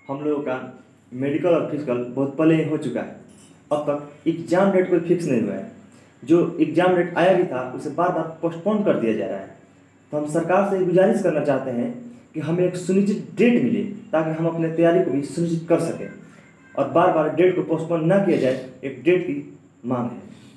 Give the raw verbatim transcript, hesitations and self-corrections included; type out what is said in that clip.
हम लोगों का मेडिकल और फिजिकल बहुत पहले हो चुका है। अब तक एग्ज़ाम डेट कोई फिक्स नहीं हुआ है। जो एग्ज़ाम डेट आया भी था उसे बार बार पोस्टपोन कर दिया जा रहा है। तो हम सरकार से गुजारिश करना चाहते हैं कि हमें एक सुनिश्चित डेट मिले ताकि हम अपने तैयारी को भी सुनिश्चित कर सकें और बार बार डेट को पोस्टपोन ना किया जाए, एक डेट की मांग है।